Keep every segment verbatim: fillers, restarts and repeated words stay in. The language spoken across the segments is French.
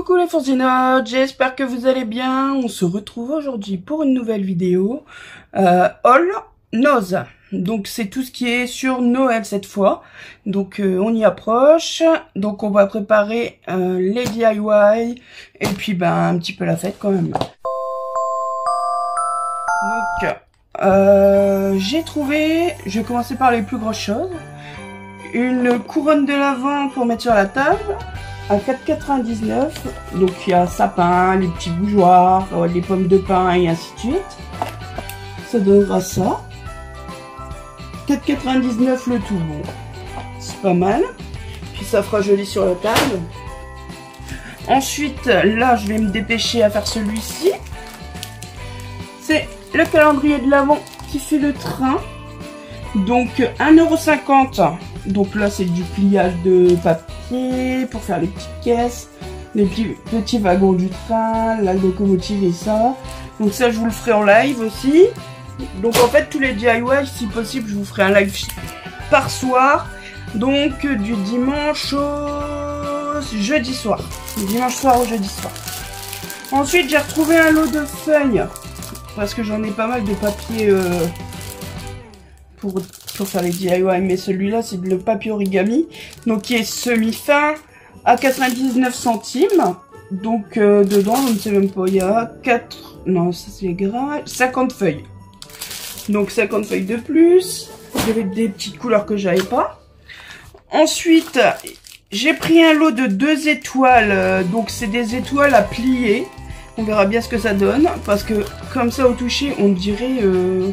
Coucou les Fourdzinotes, j'espère que vous allez bien. On se retrouve aujourd'hui pour une nouvelle vidéo euh, All Nose. Donc c'est tout ce qui est sur Noël cette fois. Donc euh, on y approche. Donc on va préparer euh, les D I Y et puis ben un petit peu la fête quand même. Donc euh, j'ai trouvé, je vais commencer par les plus grosses choses. Une couronne de l'Avent pour mettre sur la table à quatre quatre-vingt-dix-neuf. Donc il y a sapin, les petits bougeoirs, les pommes de pin et ainsi de suite. Ça donnera ça. quatre quatre-vingt-dix-neuf le tout, bon, c'est pas mal. Puis ça fera joli sur la table. Ensuite, là je vais me dépêcher à faire celui-ci. C'est le calendrier de l'Avent qui fait le train. Donc un euro cinquante. Donc là c'est du pliage de papier pour faire les petites caisses, les petits, petits wagons du train, la locomotive et ça. Donc ça je vous le ferai en live aussi. Donc en fait tous les D I Y si possible je vous ferai un live par soir. Donc du dimanche au jeudi soir. Du dimanche soir au jeudi soir. Ensuite j'ai retrouvé un lot de feuilles. Parce que j'en ai pas mal de papier euh, pour... pour faire les D I Y, mais celui-là c'est le papier origami, donc qui est semi-fin à quatre-vingt-dix-neuf centimes. Donc euh, dedans, je ne sais même pas, il y a quatre, non ça c'est gras, cinquante feuilles. Donc cinquante feuilles de plus, avec des petites couleurs que j'avais pas. Ensuite, j'ai pris un lot de deux étoiles, donc c'est des étoiles à plier. On verra bien ce que ça donne, parce que comme ça au toucher, on dirait... Euh,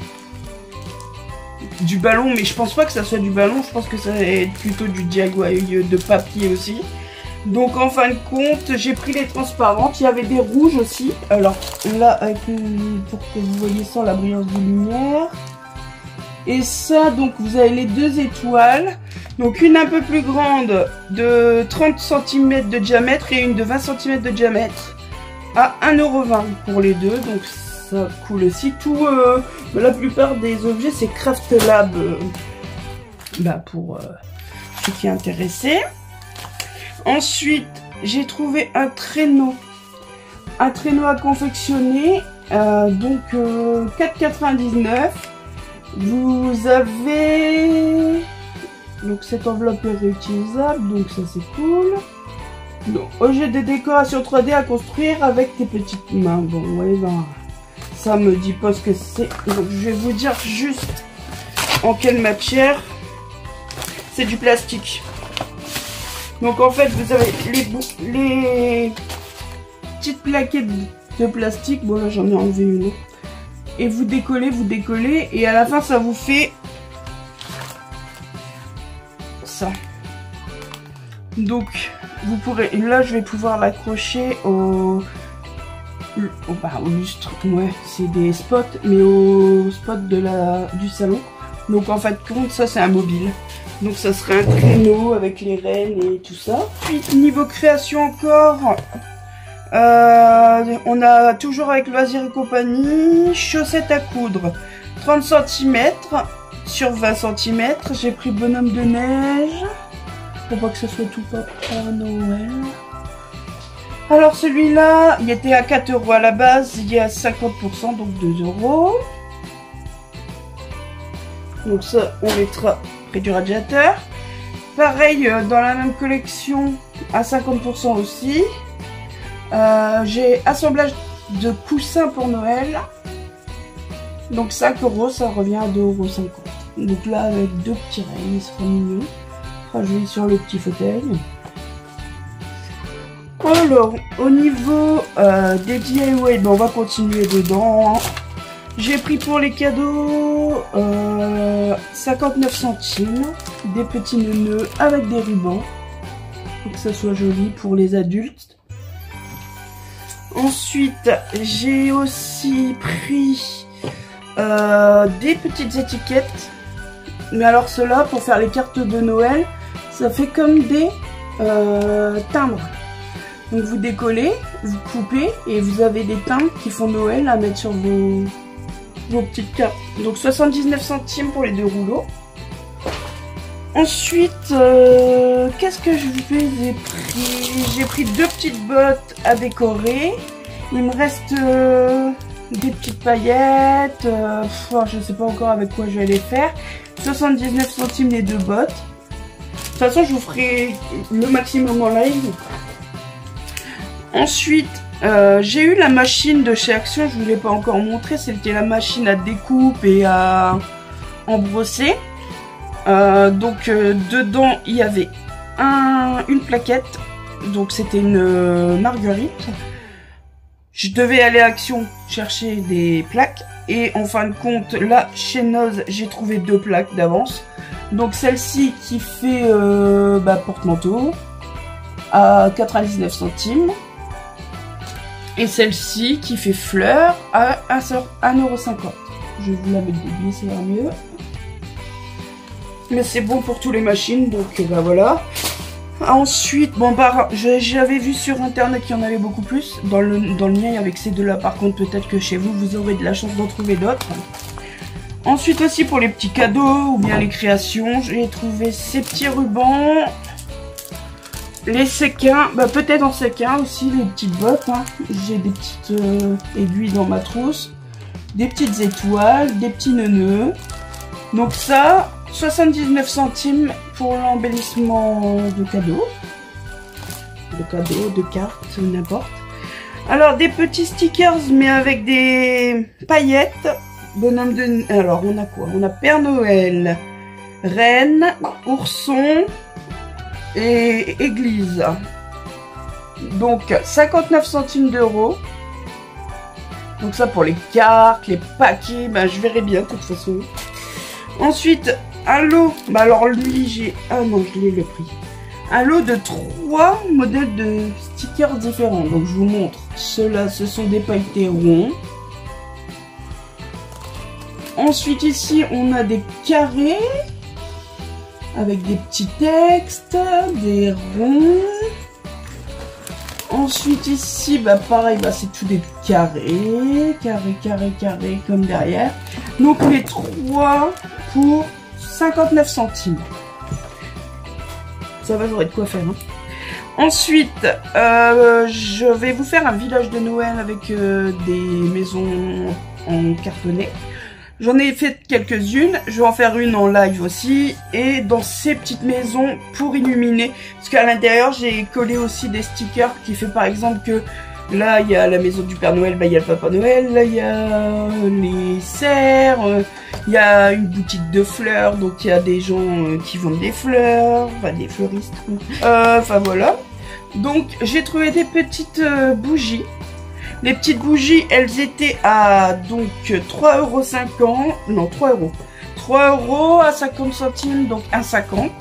du ballon, mais je pense pas que ça soit du ballon, je pense que ça va être plutôt du D I Y de papier aussi. Donc en fin de compte, j'ai pris les transparentes, il y avait des rouges aussi. Alors là, avec une... pour que vous voyez ça, la brillance de lumière. Et ça, donc vous avez les deux étoiles. Donc une un peu plus grande de trente centimètres de diamètre et une de vingt centimètres de diamètre à un euro vingt pour les deux. Donc ça coule aussi. Tout, euh, la plupart des objets, c'est Craft Lab. Euh, bah pour euh, ceux qui est intéressé. Ensuite, j'ai trouvé un traîneau. Un traîneau à confectionner. Euh, donc, euh, quatre quatre-vingt-dix-neuf. Vous avez... Donc, cette enveloppe est réutilisable. Donc, ça, c'est cool. Donc, objet de décoration trois D à construire avec tes petites mains. Bon, ouais, ben... ça me dit pas ce que c'est. Donc je vais vous dire juste en quelle matière. C'est du plastique. Donc en fait vous avez les, les petites plaquettes de plastique. Bon là j'en ai enlevé une. Et vous décollez, vous décollez. Et à la fin ça vous fait ça. Donc vous pourrez. Là je vais pouvoir l'accrocher au... Au, bah, au lustre, ouais, c'est des spots, mais au spot de la, du salon. Donc en fait, compte, ça c'est un mobile. Donc ça serait un traîneau avec les rênes et tout ça. Puis niveau création encore, euh, on a toujours avec Loisirs et compagnie, chaussettes à coudre, trente centimètres sur vingt centimètres. J'ai pris bonhomme de neige, pour pas que ce soit tout à Noël. Alors celui-là, il était à quatre euros à la base, il y a cinquante pour cent, donc deux euros. Donc ça, on mettra près du radiateur. Pareil, dans la même collection, à cinquante pour cent aussi. Euh, J'ai assemblage de coussins pour Noël. Donc cinq euros, ça revient à deux euros cinquante. Donc là, avec deux petits rênes, il sera mignon. Ça sera joli sur le petit fauteuil. Alors, au niveau euh, des D I Y, ben on va continuer dedans. J'ai pris pour les cadeaux euh, cinquante-neuf centimes, des petits nœuds avec des rubans, pour que ça soit joli pour les adultes. Ensuite, j'ai aussi pris euh, des petites étiquettes. Mais alors ceux-là, pour faire les cartes de Noël, ça fait comme des euh, timbres. Donc vous décollez, vous coupez et vous avez des timbres qui font Noël à mettre sur vos, vos petites cartes. Donc soixante-dix-neuf centimes pour les deux rouleaux. Ensuite, euh, qu'est-ce que je vais j'ai pris J'ai pris deux petites bottes à décorer. Il me reste euh, des petites paillettes. Euh, pff, je ne sais pas encore avec quoi je vais les faire. soixante-dix-neuf centimes les deux bottes. De toute façon, je vous ferai le maximum en live. Ensuite, euh, j'ai eu la machine de chez Action. Je ne vous l'ai pas encore montré. C'était la machine à découpe et à embrosser. Euh, donc euh, dedans il y avait un, une plaquette, donc c'était une euh, marguerite. Je devais aller à Action chercher des plaques et en fin de compte là chez Noz j'ai trouvé deux plaques d'avance. Donc celle-ci qui fait euh, bah, porte-manteau à quatre-vingt-dix-neuf centimes et celle-ci qui fait fleur à un euro cinquante. Je vais vous la mettre dédiée, ça ira mieux. Mais c'est bon pour toutes les machines, donc bah voilà. Ensuite, bon bah j'avais vu sur internet qu'il y en avait beaucoup plus. Dans le, dans le mien avec ces deux là, par contre peut-être que chez vous, vous aurez de la chance d'en trouver d'autres. Ensuite aussi pour les petits cadeaux ou bien les créations, j'ai trouvé ces petits rubans. Les séquins, bah peut-être en séquin aussi, les petites bottes. Hein. J'ai des petites euh, aiguilles dans ma trousse. Des petites étoiles, des petits nœuds. Donc ça... soixante-dix-neuf centimes pour l'embellissement de cadeaux. De cadeaux, de cartes, n'importe. Alors, des petits stickers, mais avec des paillettes. Bonhomme de... Alors, on a quoi? On a Père Noël, Reine, Ourson et Église. Donc, cinquante-neuf centimes d'euros. Donc ça, pour les cartes, les paquets, ben, je verrai bien, de toute façon. Ensuite... un lot, bah alors lui j'ai, ah non je l'ai le prix, un lot de trois modèles de stickers différents, donc je vous montre, ceux-là ce sont des pailletés ronds. Ensuite ici on a des carrés, avec des petits textes, des ronds. Ensuite ici, bah pareil, bah c'est tout des carrés, carrés, carrés, carrés, comme derrière. Donc les trois pour cinquante-neuf centimes. Ça va, j'aurai de quoi faire. Hein. Ensuite, euh, je vais vous faire un village de Noël avec euh, des maisons en cartonné. J'en ai fait quelques-unes. Je vais en faire une en live aussi. Et dans ces petites maisons pour illuminer. Parce qu'à l'intérieur, j'ai collé aussi des stickers qui fait par exemple que là, il y a la maison du Père Noël, bah, il y a le Papa Noël. Là, il y a les cerfs. Euh, il y a une boutique de fleurs. Donc, il y a des gens euh, qui vendent des fleurs. Enfin, des fleuristes. Euh, enfin, voilà. Donc, j'ai trouvé des petites euh, bougies. Les petites bougies, elles étaient à donc trois euros cinquante. Non, trois euros. trois euros à cinquante centimes, donc un euro cinquante.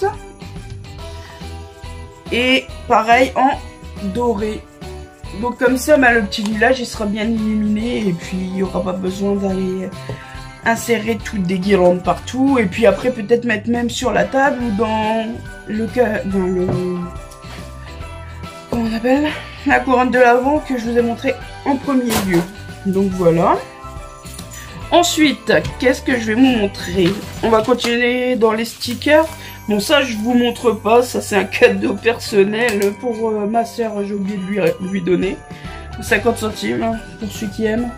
Et pareil en doré. Donc comme ça, bah, le petit village, il sera bien illuminé. Et puis, il n'y aura pas besoin d'aller insérer toutes des guirlandes partout. Et puis après, peut-être mettre même sur la table ou dans le... Dans le comment on appelle, la couronne de l'Avent que je vous ai montré en premier lieu. Donc voilà. Ensuite, qu'est-ce que je vais vous montrer? On va continuer dans les stickers. Bon, ça je vous montre pas, ça c'est un cadeau personnel pour euh, ma soeur, j'ai oublié de lui, lui donner. cinquante centimes hein, pour celui qui aime.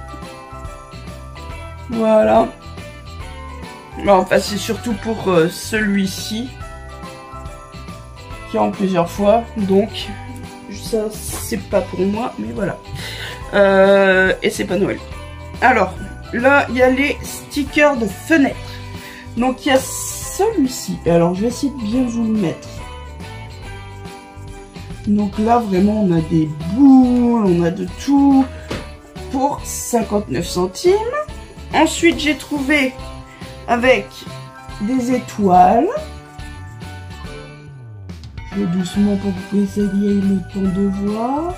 Voilà. Enfin, c'est surtout pour euh, celui-ci qui en plusieurs fois, donc ça c'est pas pour moi, mais voilà. Euh, et c'est pas Noël. Alors, là il y a les stickers de fenêtres. Donc il y a celui-ci. Alors je vais essayer de bien vous le mettre. Donc là vraiment on a des boules, on a de tout pour cinquante-neuf centimes. Ensuite j'ai trouvé avec des étoiles. Je vais doucement pour que vous ayez le temps de voir.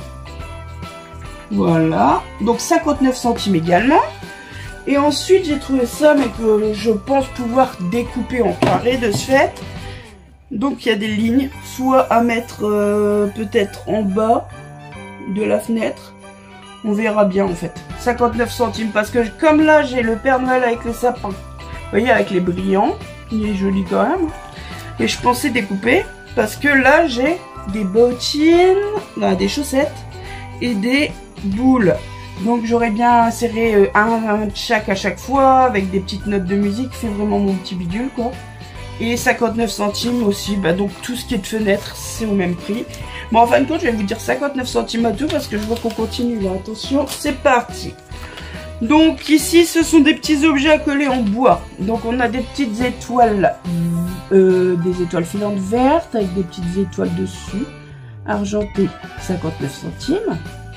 Voilà. Donc cinquante-neuf centimes également. Et ensuite j'ai trouvé ça, mais que je pense pouvoir découper en carré de ce fait. Donc il y a des lignes, soit à mettre euh, peut-être en bas de la fenêtre. On verra bien en fait. cinquante-neuf centimes, parce que comme là j'ai le Père Noël avec le sapin. Vous voyez, avec les brillants. Il est joli quand même. Et je pensais découper parce que là j'ai des bottines, non, des chaussettes et des boules. Donc j'aurais bien inséré un, un de chaque à chaque fois avec des petites notes de musique. Fait vraiment mon petit bidule quoi. Et cinquante-neuf centimes aussi. Bah donc tout ce qui est de fenêtre c'est au même prix. Bon en fin de compte je vais vous dire cinquante-neuf centimes à tout parce que je vois qu'on continue là. Attention, c'est parti. Donc ici ce sont des petits objets à coller en bois. Donc on a des petites étoiles, euh, des étoiles filantes vertes avec des petites étoiles dessus, argentées, cinquante-neuf centimes.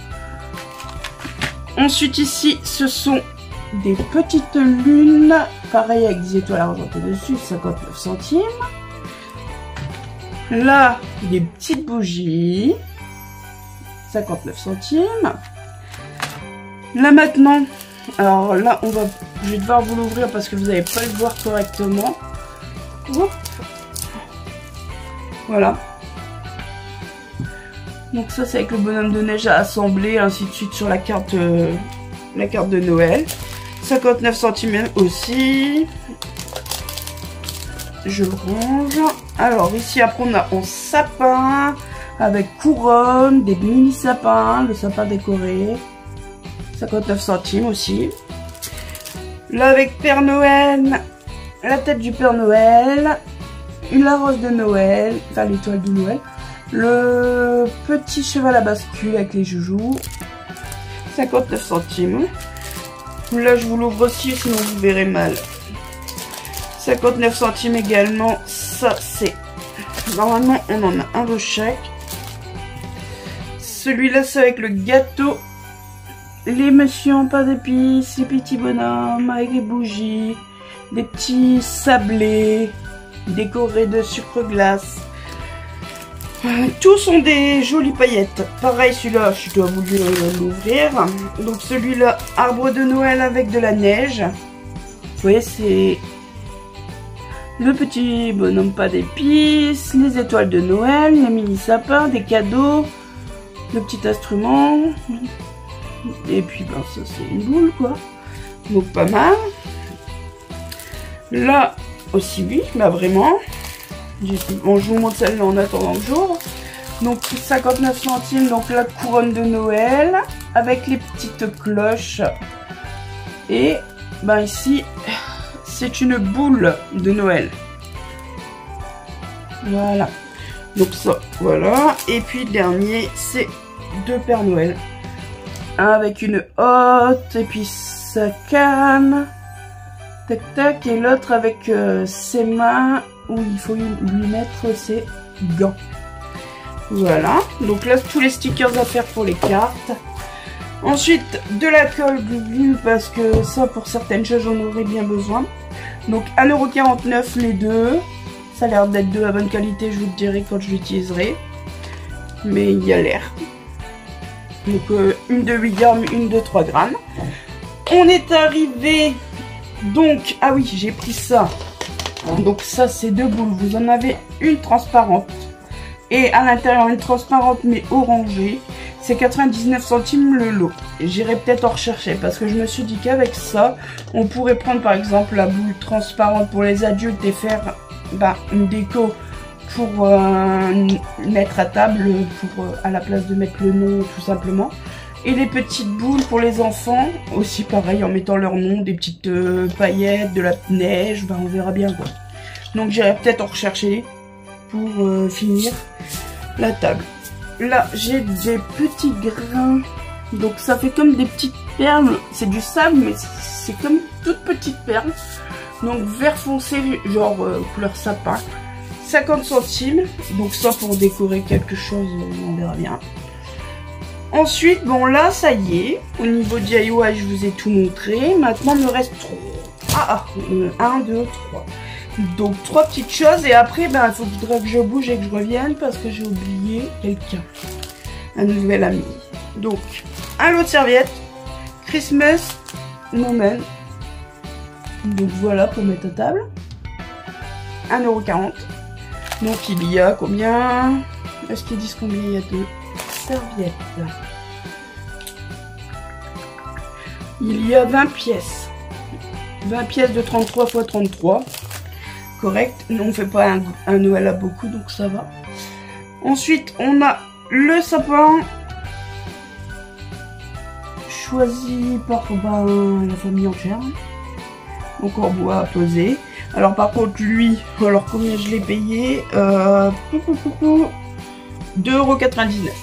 Ensuite ici ce sont des petites lunes, pareil avec des étoiles argentées dessus, cinquante-neuf centimes. Là des petites bougies, cinquante-neuf centimes. Là maintenant, alors là on va, je vais devoir vous l'ouvrir parce que vous n'allez pas le voir correctement. Hop. Voilà. Donc ça c'est avec le bonhomme de neige à assembler, ainsi de suite sur la carte, euh, la carte de Noël. cinquante-neuf centimes aussi. Je le range. Alors ici après on a en sapin avec couronne, des mini sapins, le sapin décoré. cinquante-neuf centimes aussi. Là avec Père Noël, la tête du Père Noël, la rose de Noël, enfin l'étoile de Noël, le petit cheval à bascule avec les joujoux, cinquante-neuf centimes. Là je vous l'ouvre aussi sinon vous verrez mal. cinquante-neuf centimes également, ça c'est, normalement on en a un de chaque. Celui-là c'est avec le gâteau, les messieurs en pain d'épices, les petits bonhommes avec les bougies, des petits sablés décorés de sucre glace. Euh, tous sont des jolies paillettes. Pareil, celui-là, je dois vous l'ouvrir. Donc celui-là, arbre de Noël avec de la neige. Vous voyez, c'est le petit bonhomme pain d'épices, les étoiles de Noël, les mini sapins, des cadeaux, le petit instrument. Et puis ben ça c'est une boule quoi. Donc pas mal. Là aussi oui, bah vraiment. Bon je vous montre celle-là en attendant le jour. Donc cinquante-neuf centimes, donc la couronne de Noël avec les petites cloches. Et ben ici c'est une boule de Noël. Voilà. Donc ça, voilà. Et puis le dernier c'est deux Père Noël. Un avec une hotte et puis sa canne, tac tac, et l'autre avec euh, ses mains où il faut lui mettre ses gants. Voilà, donc là tous les stickers à faire pour les cartes. Ensuite de la colle glu parce que ça pour certaines choses j'en aurais bien besoin. Donc un euro quarante-neuf les deux, ça a l'air d'être de la bonne qualité, je vous le dirai quand je l'utiliserai. Mais il y a l'air. Donc euh, une de huit grammes, une de trois grammes. On est arrivé donc, ah oui j'ai pris ça. Donc ça c'est deux boules, vous en avez une transparente et à l'intérieur une transparente mais orangée. C'est quatre-vingt-dix-neuf centimes le lot. J'irai peut-être en rechercher parce que je me suis dit qu'avec ça on pourrait prendre par exemple la boule transparente pour les adultes et faire bah, une déco pour euh, mettre à table, pour euh, à la place de mettre le nom tout simplement. Et les petites boules pour les enfants, aussi pareil en mettant leur nom, des petites euh, paillettes, de la neige, ben on verra bien quoi. Donc j'irai peut-être en rechercher pour euh, finir la table. Là j'ai des petits grains, donc ça fait comme des petites perles, c'est du sable mais c'est comme toutes petites perles. Donc vert foncé, genre euh, couleur sapin. cinquante centimes, donc ça pour décorer quelque chose, on verra bien. Ensuite, bon là, ça y est, au niveau D I Y, je vous ai tout montré. Maintenant, il me reste trois. Ah, un, deux, trois. Donc, trois petites choses. Et après, ben, il faudra que je bouge et que je revienne parce que j'ai oublié quelqu'un. Un nouvel ami. Donc, un lot de serviettes. Christmas Moment. Donc, voilà pour mettre à table. un euro quarante. Donc, il y a combien? Est-ce qu'ils disent combien il y a de serviettes? Il y a vingt pièces. vingt pièces de trente-trois fois trente-trois. correct. Nous, on fait pas un, un Noël à beaucoup, donc ça va. Ensuite, on a le sapin choisi par ben, la famille entière. Donc en bois pesé. Alors par contre, lui, alors combien je l'ai payé euh, deux euros quatre-vingt-dix-neuf.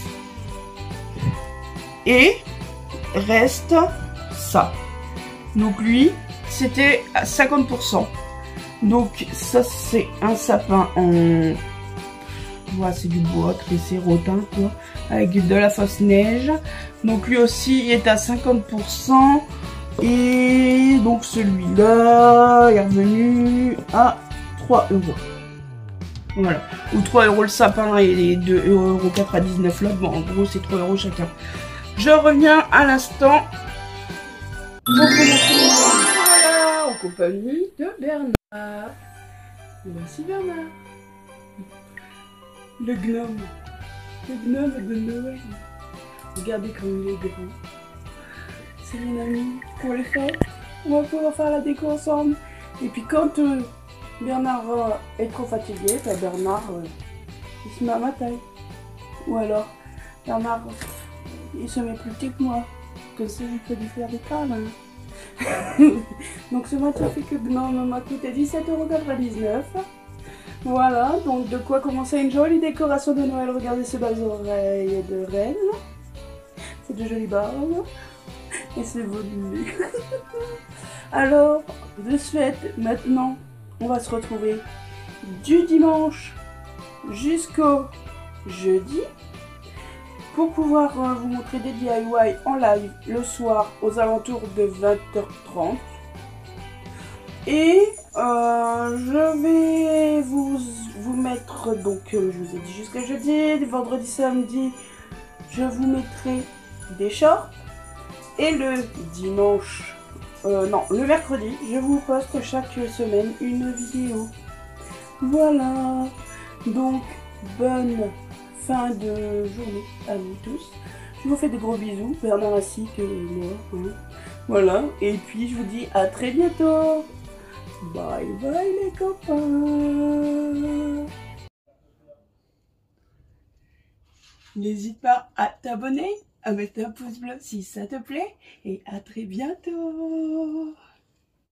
Et reste ça. Donc lui, c'était à cinquante pour cent. Donc ça, c'est un sapin en... Voilà, c'est du bois tressé, rotin, quoi. Avec de la fausse neige. Donc lui aussi, il est à cinquante pour cent. Et donc celui-là est revenu à trois euros. Voilà. Ou trois euros le sapin et deux euros quatre-vingt-dix-neuf l'autre. Bon, en gros, c'est trois euros chacun. Je reviens à l'instant. Voilà, en compagnie de Bernard. Merci Bernard. Le gnome. Le gnome de Noël. Regardez comme il est grand. C'est mon ami. Pour les fêtes, on va pouvoir faire la déco ensemble. Et puis quand euh, Bernard euh, est trop fatigué, ben Bernard, euh, il se met à ma taille. Ou alors, Bernard, il se met plus petit que moi. Comme ça, je peux lui faire des câlins. Donc ce mois, ça fait que Gnome m'a coûté dix-sept euros quatre-vingt-dix-neuf. Voilà, donc de quoi commencer une jolie décoration de Noël. Regardez ces belles oreilles de reine. C'est de jolies barbes. Et c'est volumineux. Alors, de suite, maintenant, on va se retrouver du dimanche jusqu'au jeudi pour pouvoir euh, vous montrer des D I Y en live le soir aux alentours de vingt heures trente. Et euh, je vais vous, vous mettre, donc euh, je vous ai dit jusqu'à jeudi, les vendredis, samedi, je vous mettrai des shorts. Et le dimanche, euh, non, le mercredi, je vous poste chaque semaine une vidéo. Voilà, donc bonne fin de journée à vous tous. Je vous fais de gros bisous, Bernard ainsi que moi. Hein. Voilà, et puis je vous dis à très bientôt. Bye bye les copains. N'hésite pas à t'abonner, à mettre un pouce bleu si ça te plaît, et à très bientôt.